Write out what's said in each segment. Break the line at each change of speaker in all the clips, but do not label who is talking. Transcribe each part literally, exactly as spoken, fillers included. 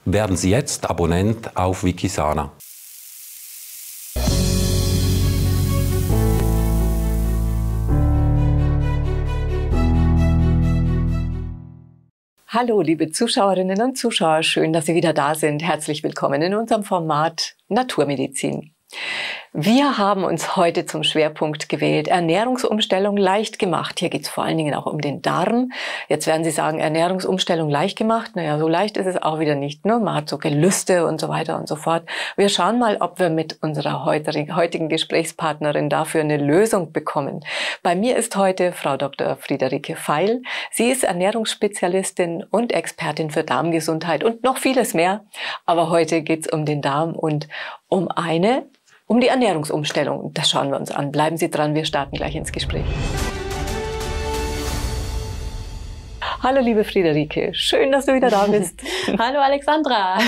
werden Sie jetzt Abonnent auf Wikisana.
Hallo, liebe Zuschauerinnen und Zuschauer, schön, dass Sie wieder da sind. Herzlich willkommen in unserem Format Naturmedizin. Wir haben uns heute zum Schwerpunkt gewählt, Ernährungsumstellung leicht gemacht. Hier geht es vor allen Dingen auch um den Darm. Jetzt werden Sie sagen, Ernährungsumstellung leicht gemacht. Naja, so leicht ist es auch wieder nicht. Ne? Man hat so Gelüste und so weiter und so fort. Wir schauen mal, ob wir mit unserer heutigen Gesprächspartnerin dafür eine Lösung bekommen. Bei mir ist heute Frau Doktor Friederike Feil. Sie ist Ernährungsspezialistin und Expertin für Darmgesundheit und noch vieles mehr. Aber heute geht es um den Darm und um eine Um die Ernährungsumstellung. Das schauen wir uns an. Bleiben Sie dran, wir starten gleich ins Gespräch. Hallo liebe Friederike, schön, dass du wieder da bist.
Hallo Alexandra.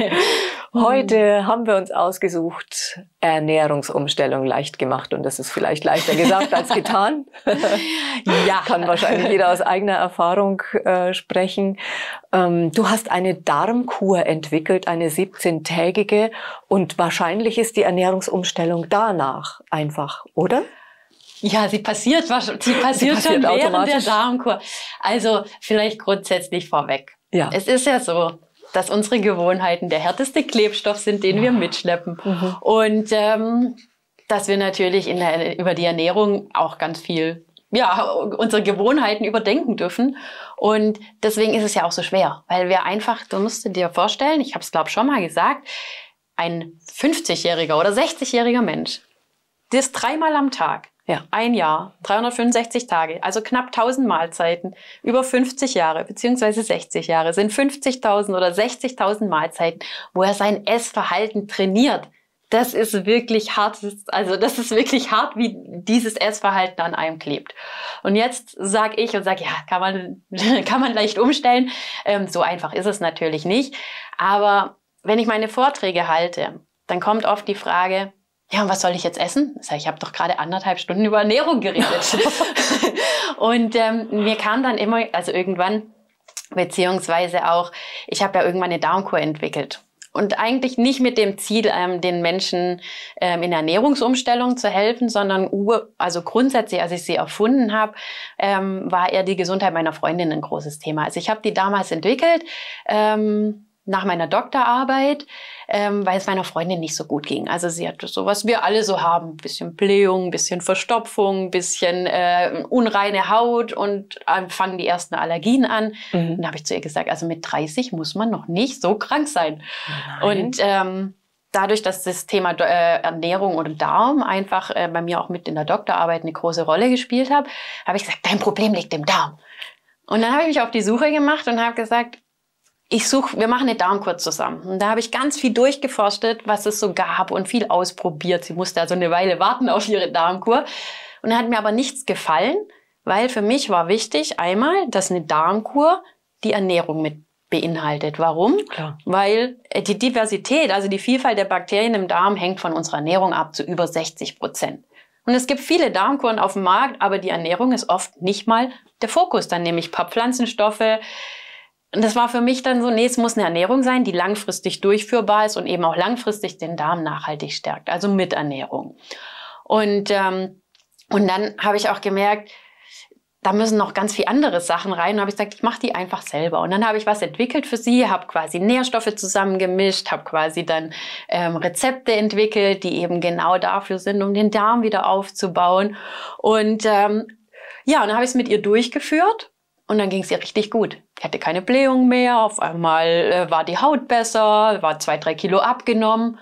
Heute haben wir uns ausgesucht, Ernährungsumstellung leicht gemacht. Und das ist vielleicht leichter gesagt als getan. Ja, kann wahrscheinlich jeder aus eigener Erfahrung äh, sprechen. Ähm, du hast eine Darmkur entwickelt, eine siebzehntägige. Und wahrscheinlich ist die Ernährungsumstellung danach einfach, oder?
Ja, sie passiert, sie passiert, sie passiert schon während der Darmkur. Also vielleicht grundsätzlich vorweg. Ja. Es ist ja so, dass unsere Gewohnheiten der härteste Klebstoff sind, den ja. wir mitschleppen. Mhm. Und ähm, dass wir natürlich in der, über die Ernährung auch ganz viel, ja, unsere Gewohnheiten überdenken dürfen. Und deswegen ist es ja auch so schwer, weil wir einfach, du musst dir vorstellen, ich habe es glaube schon mal gesagt, ein fünfzigjähriger oder sechzigjähriger Mensch, das dreimal am Tag, ja, ein Jahr, dreihundertfünfundsechzig Tage, also knapp tausend Mahlzeiten, über fünfzig Jahre beziehungsweise sechzig Jahre, sind fünfzigtausend oder sechzigtausend Mahlzeiten, wo er sein Essverhalten trainiert. Das ist wirklich hart, also das ist wirklich hart, wie dieses Essverhalten an einem klebt. Und jetzt sage ich und sage, ja, kann man, kann man leicht umstellen. Ähm, so einfach ist es natürlich nicht. Aber wenn ich meine Vorträge halte, dann kommt oft die Frage, ja, und was soll ich jetzt essen? Ich, ich habe doch gerade anderthalb Stunden über Ernährung geredet. Und ähm, mir kam dann immer, also irgendwann, beziehungsweise auch, ich habe ja irgendwann eine Darmkur entwickelt. Und eigentlich nicht mit dem Ziel, ähm, den Menschen ähm, in Ernährungsumstellung zu helfen, sondern ur, also grundsätzlich, als ich sie erfunden habe, ähm, war eher die Gesundheit meiner Freundin ein großes Thema. Also ich habe die damals entwickelt, ähm, nach meiner Doktorarbeit, ähm, weil es meiner Freundin nicht so gut ging. Also sie hatte so, was wir alle so haben, ein bisschen Blähung, ein bisschen Verstopfung, ein bisschen äh, unreine Haut und äh, fangen die ersten Allergien an. Mhm. Und da habe ich zu ihr gesagt, also mit dreißig muss man noch nicht so krank sein. Nein. Und ähm, dadurch, dass das Thema äh, Ernährung und Darm einfach äh, bei mir auch mit in der Doktorarbeit eine große Rolle gespielt hat, habe ich gesagt, dein Problem liegt im Darm. Und dann habe ich mich auf die Suche gemacht und habe gesagt, ich suche, wir machen eine Darmkur zusammen. Und da habe ich ganz viel durchgeforstet, was es so gab und viel ausprobiert. Sie musste also eine Weile warten auf ihre Darmkur. Und da hat mir aber nichts gefallen, weil für mich war wichtig, einmal, dass eine Darmkur die Ernährung mit beinhaltet. Warum? Klar. Weil die Diversität, also die Vielfalt der Bakterien im Darm hängt von unserer Ernährung ab zu über sechzig Prozent. Und es gibt viele Darmkuren auf dem Markt, aber die Ernährung ist oft nicht mal der Fokus. Dann nehme ich ein paar Pflanzenstoffe. Und das war für mich dann so, nee, es muss eine Ernährung sein, die langfristig durchführbar ist und eben auch langfristig den Darm nachhaltig stärkt, also mit Ernährung. Und, ähm, und dann habe ich auch gemerkt, da müssen noch ganz viele andere Sachen rein. Und habe ich gesagt, ich mache die einfach selber. Und dann habe ich was entwickelt für sie, habe quasi Nährstoffe zusammengemischt, habe quasi dann ähm, Rezepte entwickelt, die eben genau dafür sind, um den Darm wieder aufzubauen. Und ähm, ja, und dann habe ich es mit ihr durchgeführt. Und dann ging es ihr richtig gut. Ich hatte keine Blähung mehr. Auf einmal äh, war die Haut besser, war zwei, drei Kilo abgenommen.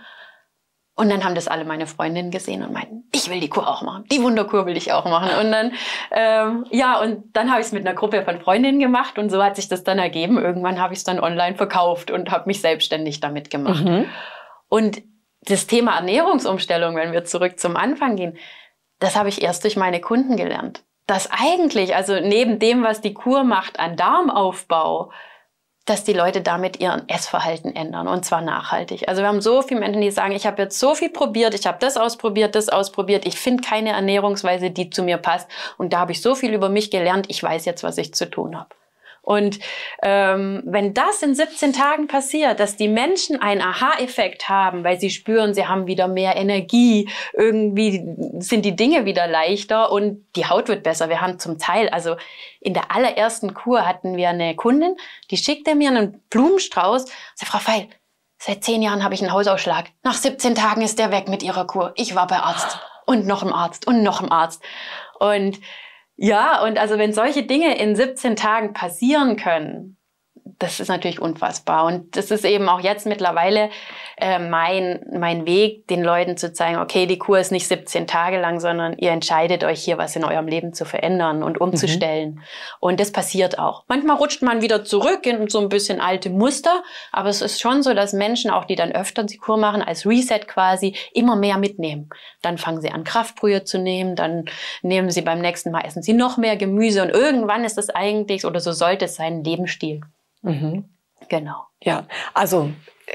Und dann haben das alle meine Freundinnen gesehen und meinten, ich will die Kur auch machen. Die Wunderkur will ich auch machen. Und dann, ähm, ja, und dann habe ich es mit einer Gruppe von Freundinnen gemacht. Und so hat sich das dann ergeben. Irgendwann habe ich es dann online verkauft und habe mich selbstständig damit gemacht. Mhm. Und das Thema Ernährungsumstellung, wenn wir zurück zum Anfang gehen, das habe ich erst durch meine Kunden gelernt. Dass eigentlich, also neben dem, was die Kur macht an Darmaufbau, dass die Leute damit ihren Essverhalten ändern und zwar nachhaltig. Also wir haben so viele Menschen, die sagen, ich habe jetzt so viel probiert, ich habe das ausprobiert, das ausprobiert, ich finde keine Ernährungsweise, die zu mir passt und da habe ich so viel über mich gelernt, ich weiß jetzt, was ich zu tun habe. Und ähm, wenn das in siebzehn Tagen passiert, dass die Menschen einen Aha-Effekt haben, weil sie spüren, sie haben wieder mehr Energie, irgendwie sind die Dinge wieder leichter und die Haut wird besser. Wir haben zum Teil, also in der allerersten Kur hatten wir eine Kundin, die schickte mir einen Blumenstrauß. Sagt, Frau Feil, seit zehn Jahren habe ich einen Hausausschlag. Nach siebzehn Tagen ist der weg mit Ihrer Kur. Ich war bei Arzt und noch im Arzt und noch im Arzt. Und ja, und also wenn solche Dinge in siebzehn Tagen passieren können, das ist natürlich unfassbar. Und das ist eben auch jetzt mittlerweile äh, mein, mein Weg, den Leuten zu zeigen, okay, die Kur ist nicht siebzehn Tage lang, sondern ihr entscheidet euch hier, was in eurem Leben zu verändern und umzustellen. Mhm. Und das passiert auch. Manchmal rutscht man wieder zurück in so ein bisschen alte Muster, aber es ist schon so, dass Menschen, auch die dann öfter die Kur machen, als Reset quasi, immer mehr mitnehmen. Dann fangen sie an, Kraftbrühe zu nehmen, dann nehmen sie beim nächsten Mal, essen sie noch mehr Gemüse und irgendwann ist das eigentlich, oder so sollte es sein, ein Lebensstil.
Mhm.
Genau.
Ja, also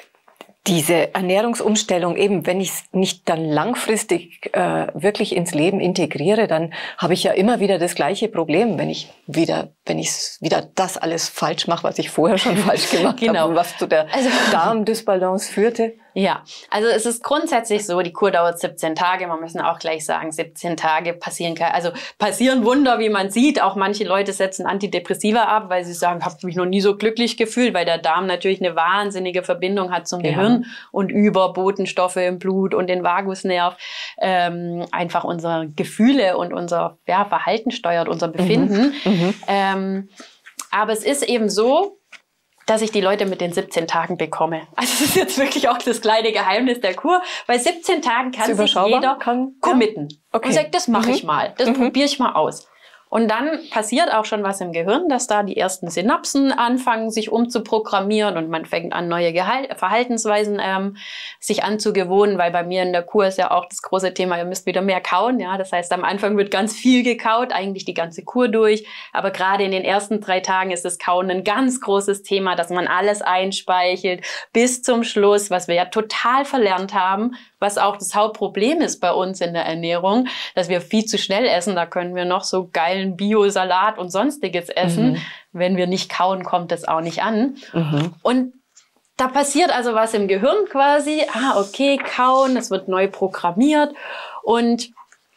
diese Ernährungsumstellung, eben wenn ich es nicht dann langfristig äh, wirklich ins Leben integriere, dann habe ich ja immer wieder das gleiche Problem, wenn ich wieder, wenn ich wieder das alles falsch mache, was ich vorher schon falsch gemacht
genau.
habe und was zu der also, Darmdysbalance führte.
Ja, also es ist grundsätzlich so, die Kur dauert siebzehn Tage. Man müssen auch gleich sagen, siebzehn Tage passieren, also passieren Wunder, wie man sieht. Auch manche Leute setzen Antidepressiva ab, weil sie sagen, ich habe mich noch nie so glücklich gefühlt, weil der Darm natürlich eine wahnsinnige Verbindung hat zum ja. Gehirn und über Botenstoffe im Blut und den Vagusnerv ähm, einfach unsere Gefühle und unser ja, Verhalten steuert, unser Befinden. Mhm. Mhm. Ähm, aber es ist eben so, dass ich die Leute mit den siebzehn Tagen bekomme. Also das ist jetzt wirklich auch das kleine Geheimnis der Kur. Bei siebzehn Tagen kann sich jeder kann, committen. Ja. Okay. Und sagt, das mache mhm. ich mal, das mhm. probiere ich mal aus. Und dann passiert auch schon was im Gehirn, dass da die ersten Synapsen anfangen, sich umzuprogrammieren und man fängt an, neue Gehal- Verhaltensweisen ähm, sich anzugewohnen, weil bei mir in der Kur ist ja auch das große Thema, ihr müsst wieder mehr kauen. Ja, das heißt, am Anfang wird ganz viel gekaut, eigentlich die ganze Kur durch. Aber gerade in den ersten drei Tagen ist das Kauen ein ganz großes Thema, dass man alles einspeichelt bis zum Schluss, was wir ja total verlernt haben, was auch das Hauptproblem ist bei uns in der Ernährung, dass wir viel zu schnell essen. Da können wir noch so geilen Bio-Salat und sonstiges essen. Mhm. Wenn wir nicht kauen, kommt das auch nicht an. Mhm. Und da passiert also was im Gehirn quasi. Ah, okay, kauen, es wird neu programmiert. Und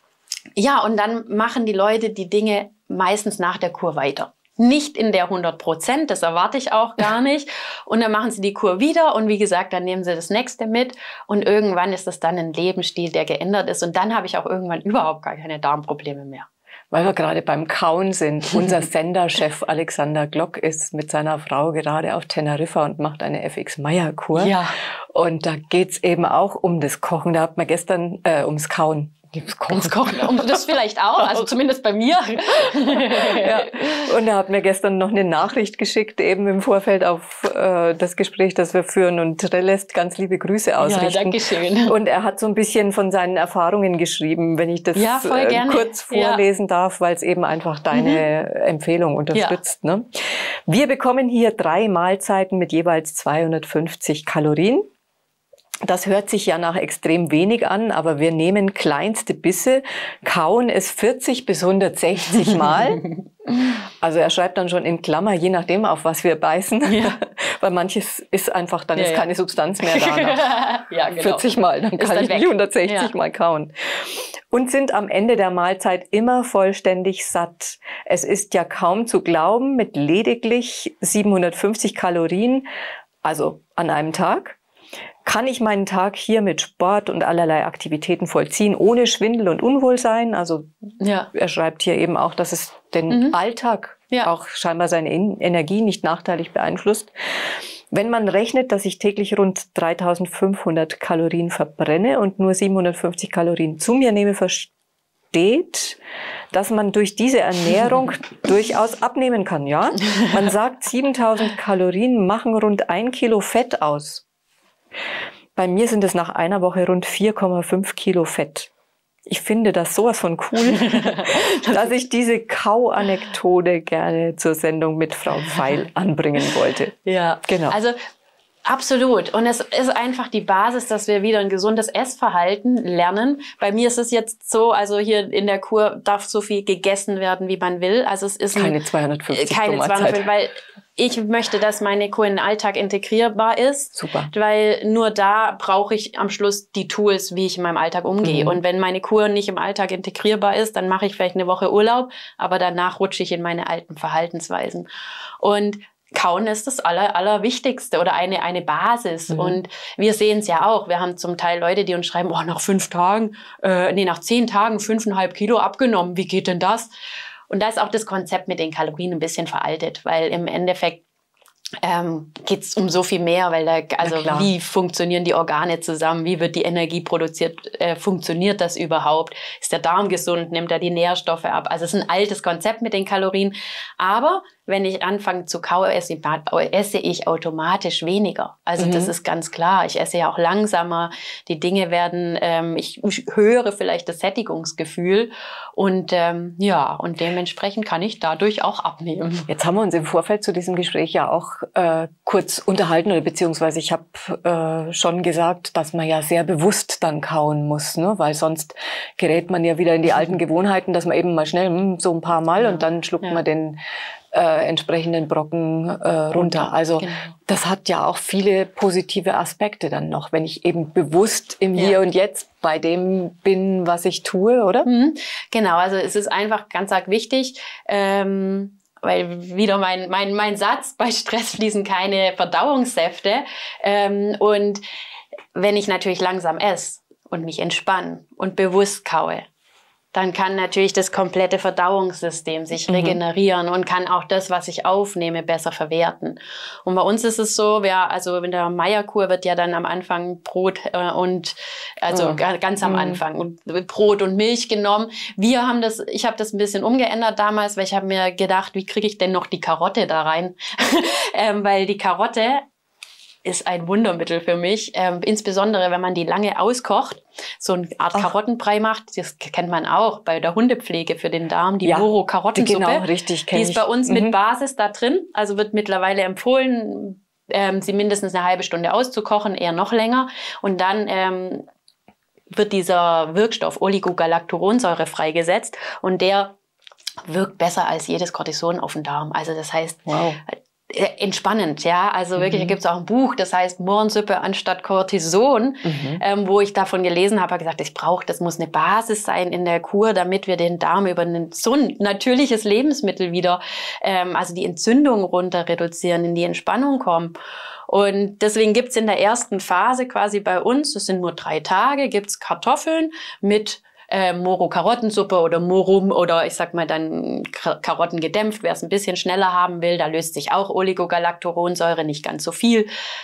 ja, und dann machen die Leute die Dinge meistens nach der Kur weiter. Nicht in der hundert Prozent, das erwarte ich auch gar nicht. Und dann machen sie die Kur wieder und wie gesagt, dann nehmen sie das nächste mit und irgendwann ist das dann ein Lebensstil, der geändert ist und dann habe ich auch irgendwann überhaupt gar keine Darmprobleme mehr.
Weil wir gerade beim Kauen sind. Unser Senderchef Alexander Glock ist mit seiner Frau gerade auf Teneriffa und macht eine F X Meyer-Kur.
Ja.
Und da geht's eben auch um das Kochen. Da hat man gestern, äh, ums Kauen.
Kochen. Kochen. Um das vielleicht auch, also zumindest bei mir.
Ja. Und er hat mir gestern noch eine Nachricht geschickt, eben im Vorfeld auf äh, das Gespräch, das wir führen. Und er lässt ganz liebe Grüße ausrichten.
Ja, danke schön.
Und er hat so ein bisschen von seinen Erfahrungen geschrieben, wenn ich das ja, äh, kurz vorlesen ja. darf, weil es eben einfach deine mhm. Empfehlung unterstützt. Ja. Ne? Wir bekommen hier drei Mahlzeiten mit jeweils zweihundertfünfzig Kalorien. Das hört sich ja nach extrem wenig an, aber wir nehmen kleinste Bisse, kauen es vierzig bis hundertsechzig Mal. Also er schreibt dann schon in Klammer, je nachdem, auf was wir beißen. Ja. Weil manches ist einfach, dann ja, ist ja. keine Substanz mehr da nach
ja, genau.
vierzig Mal. Dann kann dann ich nicht hundertsechzig ja. Mal kauen. Und sind am Ende der Mahlzeit immer vollständig satt. Es ist ja kaum zu glauben, mit lediglich siebenhundertfünfzig Kalorien, also an einem Tag, kann ich meinen Tag hier mit Sport und allerlei Aktivitäten vollziehen, ohne Schwindel und Unwohlsein? Also ja. er schreibt hier eben auch, dass es den mhm. Alltag, ja. auch scheinbar seine Energie nicht nachteilig beeinflusst. Wenn man rechnet, dass ich täglich rund dreitausendfünfhundert Kalorien verbrenne und nur siebenhundertfünfzig Kalorien zu mir nehme, versteht, dass man durch diese Ernährung durchaus abnehmen kann. Ja, man sagt, siebentausend Kalorien machen rund ein Kilo Fett aus. Bei mir sind es nach einer Woche rund vier Komma fünf Kilo Fett. Ich finde das sowas von cool, dass ich diese Kau-Anekdote gerne zur Sendung mit Frau Feil anbringen wollte.
Ja, genau. Also Absolut. Und es ist einfach die Basis, dass wir wieder ein gesundes Essverhalten lernen. Bei mir ist es jetzt so, also hier in der Kur darf so viel gegessen werden, wie man will. Also es ist
keine zweihundertfünfzig
keine zweihundertfünfzig, weil ich möchte, dass meine Kur in den Alltag integrierbar ist.
Super.
Weil nur da brauche ich am Schluss die Tools, wie ich in meinem Alltag umgehe. Mhm. Und wenn meine Kur nicht im Alltag integrierbar ist, dann mache ich vielleicht eine Woche Urlaub, aber danach rutsche ich in meine alten Verhaltensweisen. Und Kauen ist das Aller, Allerwichtigste oder eine, eine Basis. Mhm. Und wir sehen es ja auch. Wir haben zum Teil Leute, die uns schreiben, oh, nach fünf Tagen, äh, nee, nach zehn Tagen fünfeinhalb Kilo abgenommen. Wie geht denn das? Und da ist auch das Konzept mit den Kalorien ein bisschen veraltet, weil im Endeffekt ähm, geht es um so viel mehr, weil da, also wie funktionieren die Organe zusammen, wie wird die Energie produziert, äh, funktioniert das überhaupt, ist der Darm gesund, nimmt er die Nährstoffe ab, also es ist ein altes Konzept mit den Kalorien, aber wenn ich anfange zu kauen, esse, esse ich automatisch weniger. Also mhm. das ist ganz klar. Ich esse ja auch langsamer. Die Dinge werden, ähm, ich höre vielleicht das Sättigungsgefühl und ähm, ja, und dementsprechend kann ich dadurch auch abnehmen.
Jetzt haben wir uns im Vorfeld zu diesem Gespräch ja auch äh, kurz unterhalten oder beziehungsweise ich habe äh, schon gesagt, dass man ja sehr bewusst dann kauen muss, ne? Weil sonst gerät man ja wieder in die alten Gewohnheiten, dass man eben mal schnell mh, so ein paar Mal ja. und dann schluckt ja. man den Äh, entsprechenden Brocken äh, runter. Also genau. das hat ja auch viele positive Aspekte dann noch, wenn ich eben bewusst im ja. Hier und Jetzt bei dem bin, was ich tue, oder?
Mhm. Genau, also es ist einfach ganz arg wichtig, ähm, weil wieder mein, mein, mein Satz, bei Stress fließen keine Verdauungssäfte. Ähm, und wenn ich natürlich langsam esse und mich entspanne und bewusst kaue, dann kann natürlich das komplette Verdauungssystem sich regenerieren mhm. und kann auch das, was ich aufnehme, besser verwerten. Und bei uns ist es so, wir, also in der Meierkur wird ja dann am Anfang Brot äh, und, also oh. ganz am mhm. Anfang, und Brot und Milch genommen. Wir haben das, ich habe das ein bisschen umgeändert damals, weil ich habe mir gedacht, wie kriege ich denn noch die Karotte da rein? ähm, weil die Karotte ist ein Wundermittel für mich, ähm, insbesondere wenn man die lange auskocht, so eine Art Ach. Karottenbrei macht, das kennt man auch bei der Hundepflege für den Darm, die ja, Moro-Karottensuppe.
Genau, richtig, kenn ich.
Die ist bei uns mhm. mit Basis da drin, also wird mittlerweile empfohlen, ähm, sie mindestens eine halbe Stunde auszukochen, eher noch länger, und dann ähm, wird dieser Wirkstoff Oligogalacturonsäure freigesetzt und der wirkt besser als jedes Cortison auf den Darm. Also das heißt,
wow.
entspannend, ja, also wirklich, mhm. da gibt es auch ein Buch, das heißt Mohrensuppe anstatt Cortison, mhm. ähm, wo ich davon gelesen habe, habe gesagt, ich brauche, das muss eine Basis sein in der Kur, damit wir den Darm über ein so ein natürliches Lebensmittel wieder, ähm, also die Entzündung runter reduzieren, in die Entspannung kommen. Und deswegen gibt's in der ersten Phase quasi bei uns, das sind nur drei Tage, gibt's Kartoffeln mit Äh, Moro-Karottensuppe oder Morum oder ich sag mal dann Karotten gedämpft, wer es ein bisschen schneller haben will, da löst sich auch Oligogalacturonsäure, nicht ganz so viel.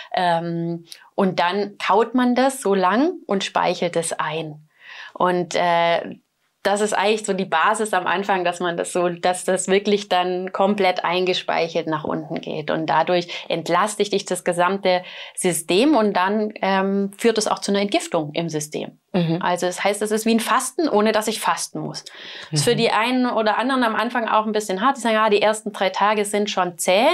Ähm, und dann kaut man das so lang und speichelt es ein. Und äh, das ist eigentlich so die Basis am Anfang, dass man das so, dass das wirklich dann komplett eingespeichert nach unten geht. Und dadurch entlastet dich das gesamte System und dann ähm, führt es auch zu einer Entgiftung im System. Mhm. Also das heißt, es ist wie ein Fasten, ohne dass ich fasten muss. Mhm. Das ist für die einen oder anderen am Anfang auch ein bisschen hart. Die sagen, ja, die ersten drei Tage sind schon zäh.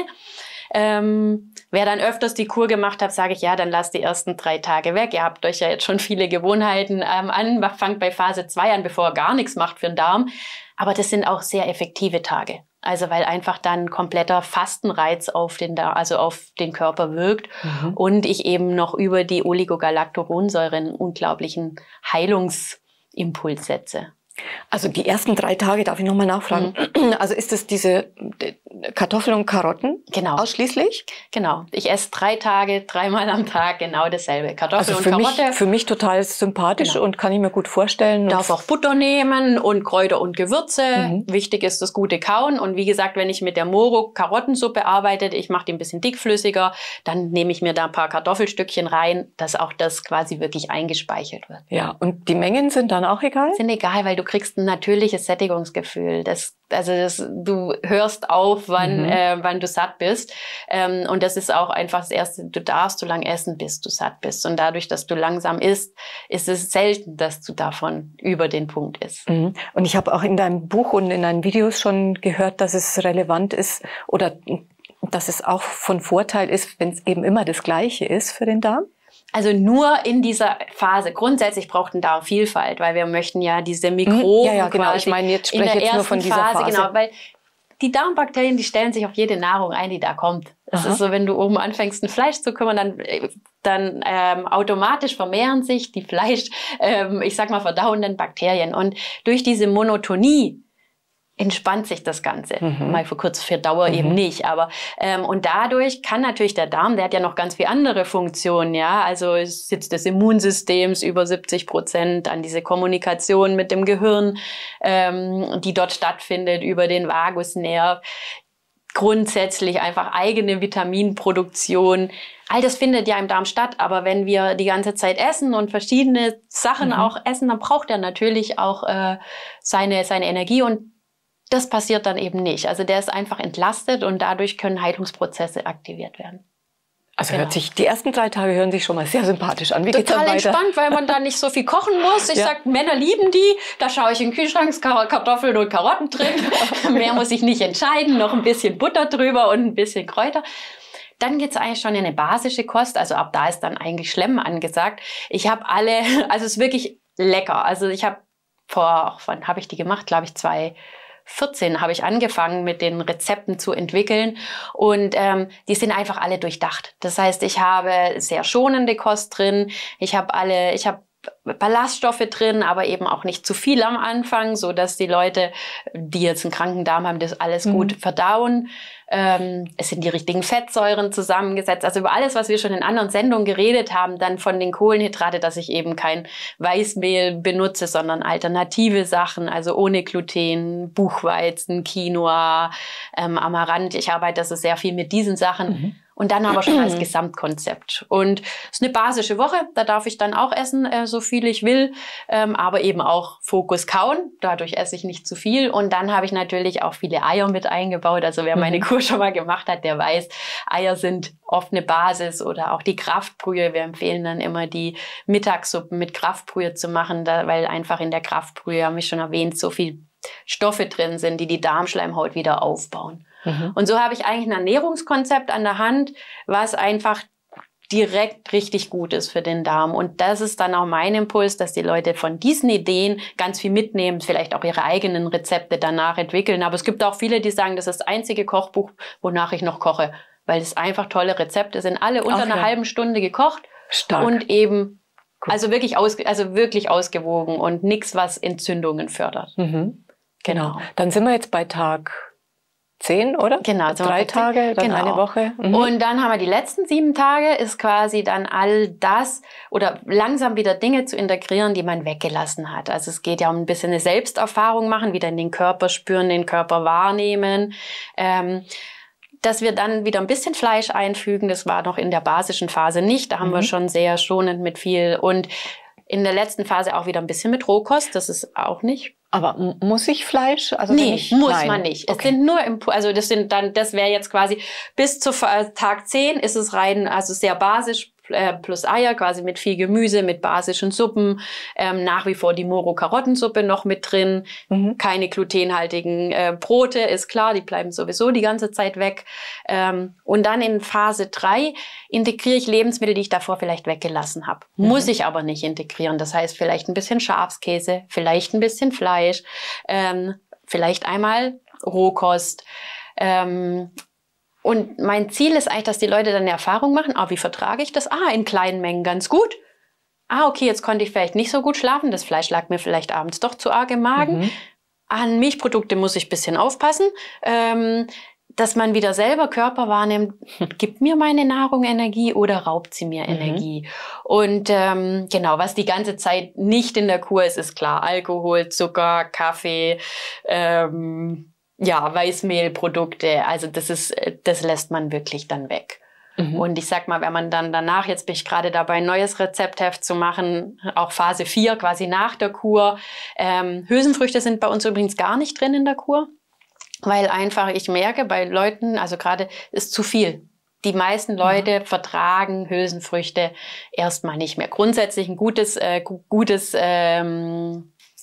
Ähm, wer dann öfters die Kur gemacht hat, sage ich, ja, dann lasst die ersten drei Tage weg. Ihr habt euch ja jetzt schon viele Gewohnheiten ähm, an, fangt bei Phase zwei an, bevor ihr gar nichts macht für den Darm. Aber das sind auch sehr effektive Tage. Also weil einfach dann kompletter Fastenreiz auf den, Darm, also auf den Körper wirkt mhm. und ich eben noch über die Oligogalacturonsäure einen unglaublichen Heilungsimpuls setze.
Also die ersten drei Tage, darf ich nochmal nachfragen, mhm. also ist es diese Kartoffeln und Karotten
genau.
ausschließlich?
Genau. Ich esse drei Tage, dreimal am Tag genau dasselbe. Kartoffeln
also für
und Karotte.
Mich, für mich total sympathisch genau. und kann ich mir gut vorstellen.
Darf auch Butter nehmen und Kräuter und Gewürze. Mhm. Wichtig ist das gute Kauen. Und wie gesagt, wenn ich mit der Moro-Karottensuppe arbeite, ich mache die ein bisschen dickflüssiger, dann nehme ich mir da ein paar Kartoffelstückchen rein, dass auch das quasi wirklich eingespeichert wird.
Ja, und die Mengen sind dann auch egal?
Sind egal, weil du kriegst ein natürliches Sättigungsgefühl. Das, also das, du hörst auf, wann, mhm. äh, wann du satt bist. Ähm, und das ist auch einfach das Erste, du darfst so lange essen, bis du satt bist. Und dadurch, dass du langsam isst, ist es selten, dass du davon über den Punkt isst.
Mhm. Und ich habe auch in deinem Buch und in deinen Videos schon gehört, dass es relevant ist oder dass es auch von Vorteil ist, wenn es eben immer das Gleiche ist für den Darm?
Also nur in dieser Phase. Grundsätzlich braucht ein Darm Vielfalt, weil wir möchten ja diese Mikroben
ja, ja, genau. Ich meine, jetzt spreche ich jetzt nur von dieser Phase. Phase.
Genau, weil die Darmbakterien, die stellen sich auf jede Nahrung ein, die da kommt. Das Aha. ist so, wenn du oben anfängst, ein Fleisch zu kümmern, dann, dann ähm, automatisch vermehren sich die Fleisch, ähm, ich sag mal, verdauenden Bakterien. Und durch diese Monotonie entspannt sich das Ganze. Mhm. Mal für kurz für Dauer mhm. eben nicht. Aber ähm, und dadurch kann natürlich der Darm, der hat ja noch ganz viele andere Funktionen, ja. Also es sitzt des Immunsystems über siebzig Prozent an diese Kommunikation mit dem Gehirn, ähm, die dort stattfindet, über den Vagusnerv. Grundsätzlich einfach eigene Vitaminproduktion. All das findet ja im Darm statt, aber wenn wir die ganze Zeit essen und verschiedene Sachen mhm. auch essen, dann braucht er natürlich auch äh, seine, seine Energie und das passiert dann eben nicht. Also der ist einfach entlastet und dadurch können Heilungsprozesse aktiviert werden.
Also genau. hört sich, die ersten drei Tage hören sich schon mal sehr sympathisch an. Wie geht's
Total
dann weiter?
Entspannt, weil man da nicht so viel kochen muss. Ich ja. sag, Männer lieben die. Da schaue ich in den Kühlschrank, ist Kartoffeln und Karotten drin. Mehr muss ich nicht entscheiden. Noch ein bisschen Butter drüber und ein bisschen Kräuter. Dann geht's eigentlich schon in eine basische Kost. Also ab da ist dann eigentlich Schlemmen angesagt. Ich habe alle, also es ist wirklich lecker. Also ich habe vor, wann habe ich die gemacht? Glaube ich, zwei vierzehn habe ich angefangen, mit den Rezepten zu entwickeln und ähm, die sind einfach alle durchdacht. Das heißt, ich habe sehr schonende Kost drin, ich habe alle, ich habe Ballaststoffe drin, aber eben auch nicht zu viel am Anfang, so dass die Leute, die jetzt einen kranken Darm haben, das alles mhm. gut verdauen. Ähm, es sind die richtigen Fettsäuren zusammengesetzt. Also über alles, was wir schon in anderen Sendungen geredet haben, dann von den Kohlenhydrate, dass ich eben kein Weißmehl benutze, sondern alternative Sachen, also ohne Gluten, Buchweizen, Quinoa, ähm, Amaranth. Ich arbeite also sehr viel mit diesen Sachen. Mhm. Und dann aber schon als Gesamtkonzept. Und es ist eine basische Woche, da darf ich dann auch essen, äh, so viel ich will, ähm, aber eben auch Fokus kauen, dadurch esse ich nicht zu viel. Und dann habe ich natürlich auch viele Eier mit eingebaut. Also wer meine Kur schon mal gemacht hat, der weiß, Eier sind oft eine Basis oder auch die Kraftbrühe. Wir empfehlen dann immer die Mittagssuppen mit Kraftbrühe zu machen, da, weil einfach in der Kraftbrühe, haben wir schon erwähnt, so viel Stoffe drin sind, die die Darmschleimhaut wieder aufbauen. Mhm. Und so habe ich eigentlich ein Ernährungskonzept an der Hand, was einfach direkt richtig gut ist für den Darm. Und das ist dann auch mein Impuls, dass die Leute von diesen Ideen ganz viel mitnehmen, vielleicht auch ihre eigenen Rezepte danach entwickeln. Aber es gibt auch viele, die sagen, das ist das einzige Kochbuch, wonach ich noch koche, weil es einfach tolle Rezepte sind. Alle unter Ach, einer ja. halben Stunde gekocht.
Stark.
Und eben Gut. also wirklich, ausge also wirklich ausgewogen und nichts, was Entzündungen fördert.
Mhm. Genau. Dann sind wir jetzt bei Tag zehn, oder?
Genau.
Drei Tage, dann genau. eine Woche.
Mhm. Und dann haben wir die letzten sieben Tage, ist quasi dann all das oder langsam wieder Dinge zu integrieren, die man weggelassen hat. Also es geht ja um ein bisschen eine Selbsterfahrung machen, wieder in den Körper spüren, den Körper wahrnehmen. Ähm, dass wir dann wieder ein bisschen Fleisch einfügen, das war noch in der basischen Phase nicht. Da haben mhm. wir schon sehr schonend mit viel und in der letzten Phase auch wieder ein bisschen mit Rohkost, das ist auch nicht.
Aber muss ich Fleisch? Also
nee,
wenn ich,
muss
nein.
man nicht.
Okay.
Es sind nur im, also das sind dann, das wäre jetzt quasi bis zu Tag zehn ist es rein, also sehr basisch äh, plus Eier, quasi mit viel Gemüse, mit basischen Suppen, ähm, nach wie vor die Moro-Karottensuppe noch mit drin, mhm. keine glutenhaltigen äh, Brote, ist klar, die bleiben sowieso die ganze Zeit weg. Ähm, und dann in Phase drei integriere ich Lebensmittel, die ich davor vielleicht weggelassen habe. Mhm. Muss ich aber nicht integrieren. Das heißt, vielleicht ein bisschen Schafskäse, vielleicht ein bisschen Fleisch, ähm, vielleicht einmal Rohkost. Ähm, und mein Ziel ist eigentlich, dass die Leute dann eine Erfahrung machen, ah, wie vertrage ich das? Ah, in kleinen Mengen ganz gut. Ah, okay, jetzt konnte ich vielleicht nicht so gut schlafen. Das Fleisch lag mir vielleicht abends doch zu arg im Magen. Mhm. An Milchprodukte muss ich ein bisschen aufpassen. Ähm, dass man wieder selber Körper wahrnimmt, gibt mir meine Nahrung Energie oder raubt sie mir mhm. Energie? Und ähm, genau, was die ganze Zeit nicht in der Kur ist, ist klar, Alkohol, Zucker, Kaffee, ähm, ja, Weißmehlprodukte, also das ist, das lässt man wirklich dann weg. Mhm. Und ich sag mal, wenn man dann danach, jetzt bin ich gerade dabei, ein neues Rezeptheft zu machen, auch Phase vier, quasi nach der Kur. Ähm, Hülsenfrüchte sind bei uns übrigens gar nicht drin in der Kur. Weil einfach ich merke, bei Leuten, also gerade ist zu viel. Die meisten Leute ja. vertragen Hülsenfrüchte erstmal nicht mehr. Grundsätzlich ein gutes, äh, gutes ähm,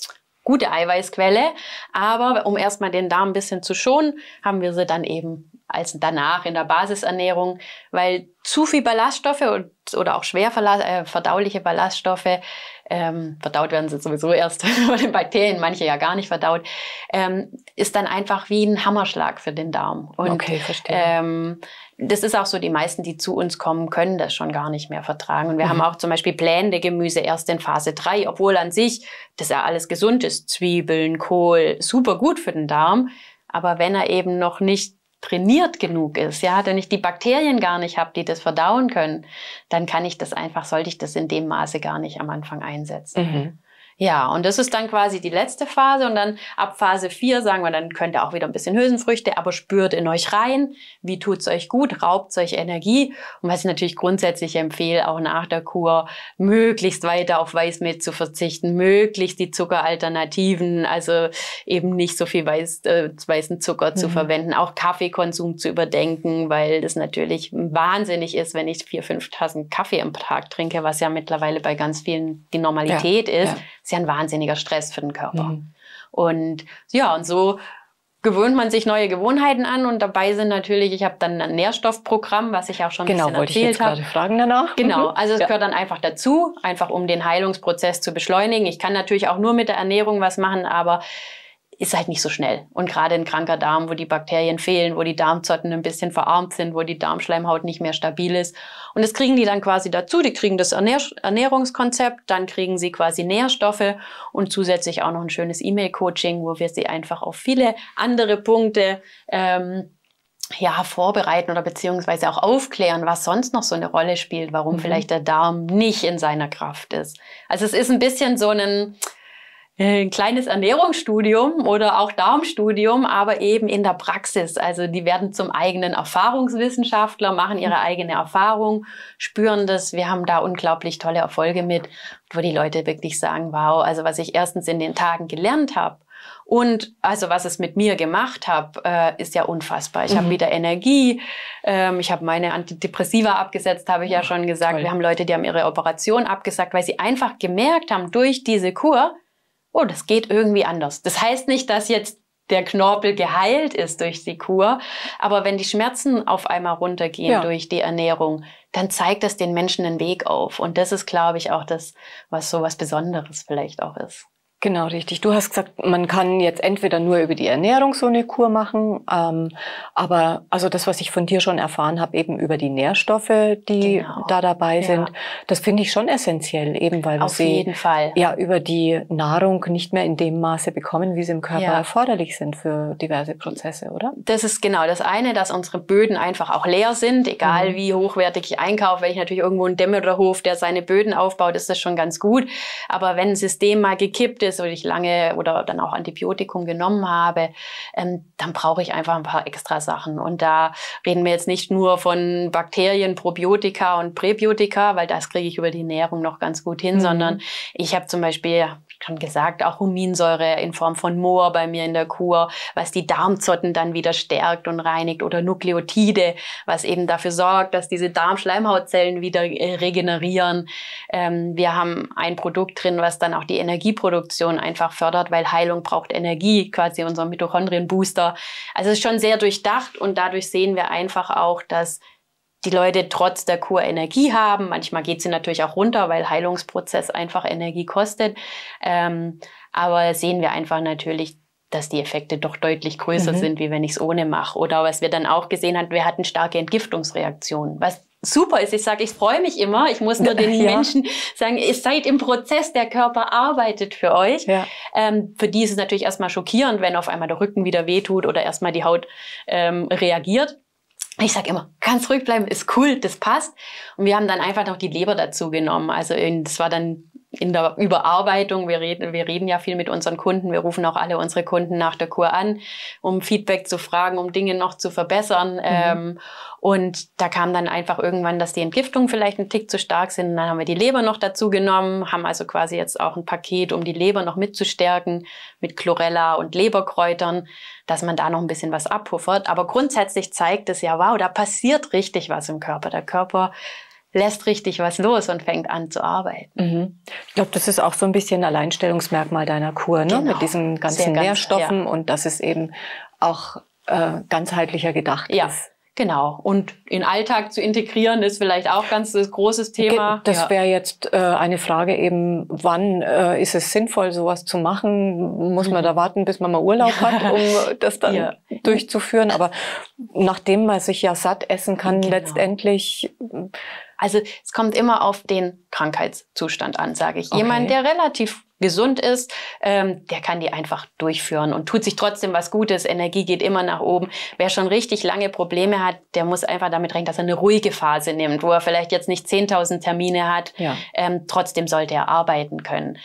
gute Eiweißquelle. Aber um erstmal den Darm ein bisschen zu schonen, haben wir sie dann eben als danach in der Basisernährung, weil zu viel Ballaststoffe und, oder auch schwer äh, verdauliche Ballaststoffe, ähm, verdaut werden sie sowieso erst von den Bakterien, manche ja gar nicht verdaut, ähm, ist dann einfach wie ein Hammerschlag für den Darm. Und,
okay, verstehe.
Ähm, das ist auch so, die meisten, die zu uns kommen, können das schon gar nicht mehr vertragen. Und wir mhm. haben auch zum Beispiel blänende Gemüse erst in Phase drei, obwohl an sich das ja alles gesund ist. Zwiebeln, Kohl, super gut für den Darm. Aber wenn er eben noch nicht trainiert genug ist, ja, wenn ich die Bakterien gar nicht habe, die das verdauen können, dann kann ich das einfach, sollte ich das in dem Maße gar nicht am Anfang einsetzen. Mhm. Ja, und das ist dann quasi die letzte Phase und dann ab Phase vier sagen wir, dann könnt ihr auch wieder ein bisschen Hülsenfrüchte, aber spürt in euch rein, wie tut's euch gut, raubt's euch Energie und was ich natürlich grundsätzlich empfehle, auch nach der Kur möglichst weiter auf Weißmehl zu verzichten, möglichst die Zuckeralternativen, also eben nicht so viel Weiß, äh, weißen Zucker mhm. zu verwenden, auch Kaffeekonsum zu überdenken, weil das natürlich wahnsinnig ist, wenn ich vier, fünf Tassen Kaffee am Tag trinke, was ja mittlerweile bei ganz vielen die Normalität ja, ist. Ja. Ist ja ein wahnsinniger Stress für den Körper. Mhm. Und ja, und so gewöhnt man sich neue Gewohnheiten an und dabei sind natürlich, ich habe dann ein Nährstoffprogramm, was ich auch schon ein
genau,
bisschen erzählt habe.
Genau, wollte ich jetzt gerade fragen danach.
Genau,
mhm.
also es
ja.
gehört dann einfach dazu, einfach um den Heilungsprozess zu beschleunigen. Ich kann natürlich auch nur mit der Ernährung was machen, aber ist halt nicht so schnell. Und gerade ein kranker Darm, wo die Bakterien fehlen, wo die Darmzotten ein bisschen verarmt sind, wo die Darmschleimhaut nicht mehr stabil ist. Und das kriegen die dann quasi dazu. Die kriegen das Ernähr- Ernährungskonzept, dann kriegen sie quasi Nährstoffe und zusätzlich auch noch ein schönes E-Mail-Coaching, wo wir sie einfach auf viele andere Punkte ähm, ja, vorbereiten oder beziehungsweise auch aufklären, was sonst noch so eine Rolle spielt, warum mhm. vielleicht der Darm nicht in seiner Kraft ist. Also es ist ein bisschen so ein ein kleines Ernährungsstudium oder auch Darmstudium, aber eben in der Praxis. Also die werden zum eigenen Erfahrungswissenschaftler, machen ihre eigene Erfahrung, spüren das. Wir haben da unglaublich tolle Erfolge mit, wo die Leute wirklich sagen, wow, also was ich erstens in den Tagen gelernt habe und also was es mit mir gemacht hat, äh, ist ja unfassbar. Ich mhm. habe wieder Energie, ähm, ich habe meine Antidepressiva abgesetzt, habe ich ja schon gesagt. Toll. Wir haben Leute, die haben ihre Operation abgesagt, weil sie einfach gemerkt haben, durch diese Kur, oh, das geht irgendwie anders. Das heißt nicht, dass jetzt der Knorpel geheilt ist durch die Kur, aber wenn die Schmerzen auf einmal runtergehen ja. durch die Ernährung, dann zeigt das den Menschen einen Weg auf. Und das ist, glaube ich, auch das, was so was Besonderes vielleicht auch ist.
Genau, richtig. Du hast gesagt, man kann jetzt entweder nur über die Ernährung so eine Kur machen, ähm, aber also das, was ich von dir schon erfahren habe, eben über die Nährstoffe, die genau. da dabei sind, ja. das finde ich schon essentiell, eben weil wir
Auf
sie
jeden Fall.
ja über die Nahrung nicht mehr in dem Maße bekommen, wie sie im Körper ja. erforderlich sind für diverse Prozesse, oder?
Das ist genau das eine, dass unsere Böden einfach auch leer sind, egal mhm. wie hochwertig ich einkaufe. Wenn ich natürlich irgendwo einen Dämmerhof, der seine Böden aufbaut, ist das schon ganz gut. Aber wenn ein System mal gekippt ist, oder ich lange oder dann auch Antibiotikum genommen habe, ähm, dann brauche ich einfach ein paar extra Sachen. Und da reden wir jetzt nicht nur von Bakterien, Probiotika und Präbiotika, weil das kriege ich über die Ernährung noch ganz gut hin, mhm. sondern ich habe zum Beispiel, schon gesagt, auch Huminsäure in Form von Moor bei mir in der Kur, was die Darmzotten dann wieder stärkt und reinigt, oder Nukleotide, was eben dafür sorgt, dass diese Darmschleimhautzellen wieder regenerieren. Ähm, wir haben ein Produkt drin, was dann auch die Energieproduktion einfach fördert, weil Heilung braucht Energie, quasi unser Mitochondrienbooster. Also es ist schon sehr durchdacht und dadurch sehen wir einfach auch, dass die Leute trotz der Kur Energie haben. Manchmal geht sie natürlich auch runter, weil Heilungsprozess einfach Energie kostet. Ähm, aber sehen wir einfach natürlich, dass die Effekte doch deutlich größer mhm. sind, wie wenn ich es ohne mache. Oder was wir dann auch gesehen haben, wir hatten starke Entgiftungsreaktionen. Was super ist, ich sage, ich freue mich immer. Ich muss nur den ja. Menschen sagen, ihr seid im Prozess, der Körper arbeitet für euch. Ja. Ähm, für die ist es natürlich erstmal schockierend, wenn auf einmal der Rücken wieder wehtut oder erstmal die Haut ähm, reagiert. Ich sage immer, ganz ruhig bleiben, ist cool, das passt. Und wir haben dann einfach noch die Leber dazu genommen. Also in, das war dann in der Überarbeitung. Wir reden, wir reden ja viel mit unseren Kunden. Wir rufen auch alle unsere Kunden nach der Kur an, um Feedback zu fragen, um Dinge noch zu verbessern. Mhm. Ähm, und da kam dann einfach irgendwann, dass die Entgiftungen vielleicht einen Tick zu stark sind. Und dann haben wir die Leber noch dazu genommen, haben also quasi jetzt auch ein Paket, um die Leber noch mitzustärken mit Chlorella und Leberkräutern, dass man da noch ein bisschen was abpuffert. Aber grundsätzlich zeigt es ja, wow, da passiert richtig was im Körper. Der Körper lässt richtig was los und fängt an zu arbeiten.
Mhm. Ich glaube, das ist auch so ein bisschen ein Alleinstellungsmerkmal deiner Kur, ne?
Genau.
Mit diesen ganzen
ganz,
Nährstoffen
ja.
und dass es eben auch äh, ganzheitlicher gedacht
ja.
ist.
Genau. Und in den Alltag zu integrieren, ist vielleicht auch ganz ein großes Thema.
Das
ja.
wäre jetzt äh, eine Frage eben, wann äh, ist es sinnvoll, sowas zu machen? Muss man da warten, bis man mal Urlaub hat, um das dann ja. durchzuführen? Aber nachdem man sich ja satt essen kann, genau. letztendlich...
Also es kommt immer auf den Krankheitszustand an, sage ich.
Okay.
Jemand, der relativ gesund ist, ähm, der kann die einfach durchführen und tut sich trotzdem was Gutes. Energie geht immer nach oben. Wer schon richtig lange Probleme hat, der muss einfach damit rechnen, dass er eine ruhige Phase nimmt, wo er vielleicht jetzt nicht zehntausend Termine hat. Ja. Ähm, trotzdem sollte er arbeiten können,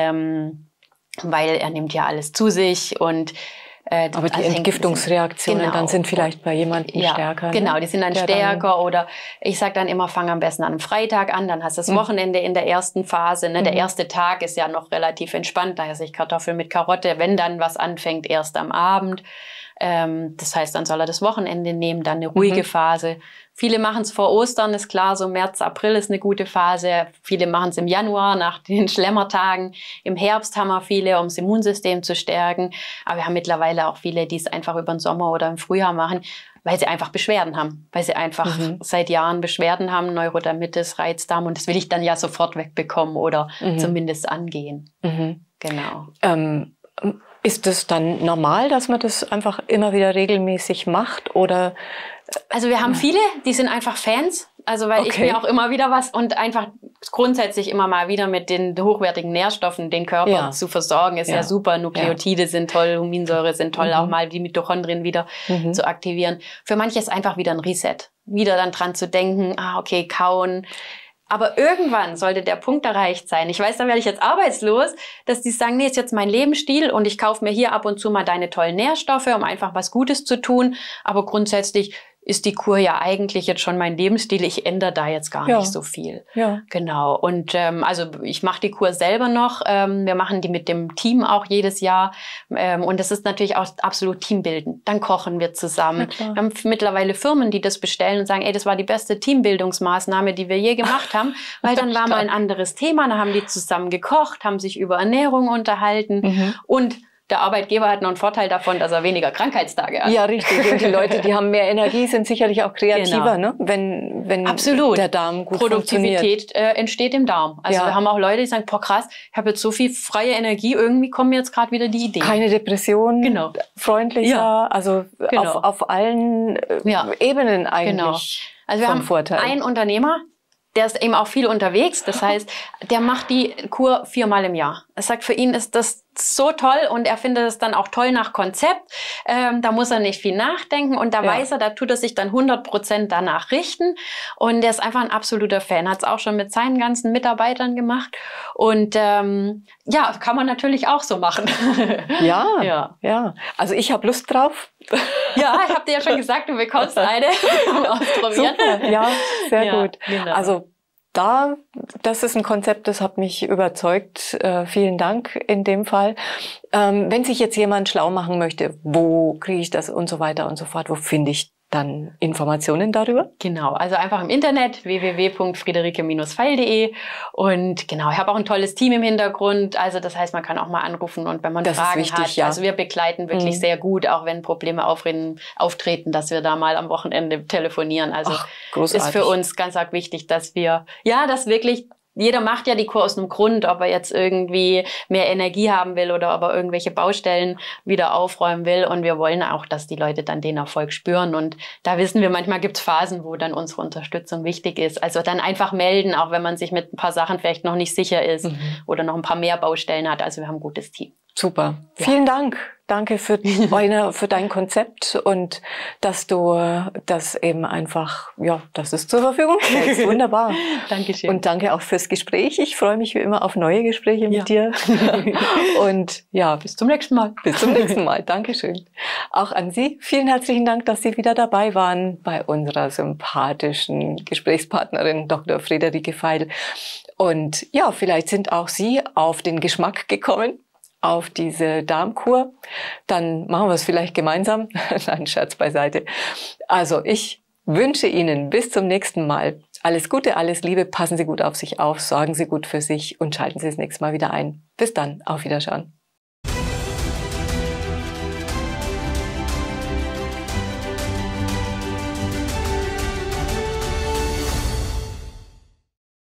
ähm, weil er nimmt ja alles zu sich und Äh,
Aber die Entgiftungsreaktionen genau. dann sind vielleicht bei jemandem
ja,
stärker.
Genau,
ne?
die sind dann
Der
stärker
dann
oder ich sage dann immer, fang am besten an einem Freitag an, dann hast du das Wochenende in der ersten Phase. Ne? Mhm. Der erste Tag ist ja noch relativ entspannt, da esse ich Kartoffeln mit Karotte, wenn dann was anfängt, erst am Abend. Ähm, das heißt, dann soll er das Wochenende nehmen, dann eine ruhige mhm. Phase. Viele machen es vor Ostern, ist klar, so März, April ist eine gute Phase. Viele machen es im Januar nach den Schlemmertagen. Im Herbst haben wir viele, um das Immunsystem zu stärken. Aber wir haben mittlerweile auch viele, die es einfach über den Sommer oder im Frühjahr machen, weil sie einfach Beschwerden haben. Weil sie einfach mhm. seit Jahren Beschwerden haben, Neurodermitis, Reizdarm. Und das will ich dann ja sofort wegbekommen oder mhm. zumindest angehen. Mhm. Genau.
Ähm, ist es dann normal, dass man das einfach immer wieder regelmäßig macht oder...
Also wir haben viele, die sind einfach Fans, also weil okay. ich mir auch immer wieder was und einfach grundsätzlich immer mal wieder mit den hochwertigen Nährstoffen den Körper ja. zu versorgen, ist ja, ja super. Nukleotide ja. sind toll, Huminsäure sind toll, mhm. auch mal die Mitochondrien wieder mhm. zu aktivieren. Für manche ist einfach wieder ein Reset, wieder dann dran zu denken, ah okay, kauen. Aber irgendwann sollte der Punkt erreicht sein. Ich weiß, dann werde ich jetzt arbeitslos, dass die sagen, nee, ist jetzt mein Lebensstil und ich kaufe mir hier ab und zu mal deine tollen Nährstoffe, um einfach was Gutes zu tun. Aber grundsätzlich ist die Kur ja eigentlich jetzt schon mein Lebensstil. Ich ändere da jetzt gar ja. nicht so viel. Ja. Genau. Und ähm, also ich mache die Kur selber noch. Ähm, wir machen die mit dem Team auch jedes Jahr. Ähm, und das ist natürlich auch absolut teambildend. Dann kochen wir zusammen. Wir haben mittlerweile Firmen, die das bestellen und sagen, ey, das war die beste Teambildungsmaßnahme, die wir je gemacht haben. Weil dann war mal ein anderes Thema. Dann haben die zusammen gekocht, haben sich über Ernährung unterhalten. Mhm. Und der Arbeitgeber hat noch einen Vorteil davon, dass er weniger Krankheitstage hat.
Ja, richtig. Und die Leute, die haben mehr Energie, sind sicherlich auch kreativer, genau. ne? wenn, wenn
Absolut.
der Darm gut
Produktivität
funktioniert.
Äh, entsteht im Darm. Also ja. wir haben auch Leute, die sagen, boah krass, ich habe jetzt so viel freie Energie, irgendwie kommen mir jetzt gerade wieder die Ideen.
Keine Depression,
genau.
freundlicher, ja. also genau. auf, auf allen ja. Ebenen eigentlich
genau. Also wir haben
Vorteil.
einen Unternehmer, der ist eben auch viel unterwegs. Das heißt, der macht die Kur viermal im Jahr. Er sagt, für ihn ist das so toll und er findet es dann auch toll nach Konzept. Ähm, da muss er nicht viel nachdenken und da ja. weiß er, da tut er sich dann hundert Prozent danach richten. Und der ist einfach ein absoluter Fan. Hat es auch schon mit seinen ganzen Mitarbeitern gemacht. Und ähm, ja, kann man natürlich auch so machen.
Ja, ja. ja. Also ich habe Lust drauf.
Ja, ich habe dir ja schon gesagt, du bekommst eine. Ausprobieren.
Super, ja, sehr ja, gut.
Genau.
Also da, das ist ein Konzept, das hat mich überzeugt. Äh, vielen Dank in dem Fall. Ähm, wenn sich jetzt jemand schlau machen möchte, wo kriege ich das und so weiter und so fort, wo finde ich dann Informationen darüber?
Genau, also einfach im Internet w w w punkt friederike Bindestrich feil punkt de und genau, ich habe auch ein tolles Team im Hintergrund, also das heißt, man kann auch mal anrufen und wenn man
das
Fragen
wichtig,
hat,
ja.
also wir begleiten wirklich mhm. sehr gut, auch wenn Probleme auftreten, auftreten, dass wir da mal am Wochenende telefonieren, also
Ach, großartig.
Ist für uns ganz arg wichtig, dass wir, ja, das wirklich jeder macht ja die Kur aus einem Grund, ob er jetzt irgendwie mehr Energie haben will oder ob er irgendwelche Baustellen wieder aufräumen will. Und wir wollen auch, dass die Leute dann den Erfolg spüren. Und da wissen wir, manchmal gibt es Phasen, wo dann unsere Unterstützung wichtig ist. Also dann einfach melden, auch wenn man sich mit ein paar Sachen vielleicht noch nicht sicher ist mhm. oder noch ein paar mehr Baustellen hat. Also wir haben ein gutes Team.
Super. Ja. Vielen Dank. Danke für, deine, für dein Konzept und dass du das eben einfach, ja, dass es zur Verfügung stellst. Wunderbar.
Dankeschön.
Und danke auch fürs Gespräch. Ich freue mich wie immer auf neue Gespräche mit ja. dir. Und ja,
bis zum nächsten Mal.
Bis zum nächsten Mal. Dankeschön. Auch an Sie. Vielen herzlichen Dank, dass Sie wieder dabei waren bei unserer sympathischen Gesprächspartnerin Doktor Friederike Feil. Und ja, vielleicht sind auch Sie auf den Geschmack gekommen, auf diese Darmkur, dann machen wir es vielleicht gemeinsam. Nein, Scherz beiseite. Also ich wünsche Ihnen bis zum nächsten Mal Alles Gute, alles Liebe, passen Sie gut auf sich auf, sorgen Sie gut für sich und schalten Sie das nächste Mal wieder ein. Bis dann, auf Wiederschauen.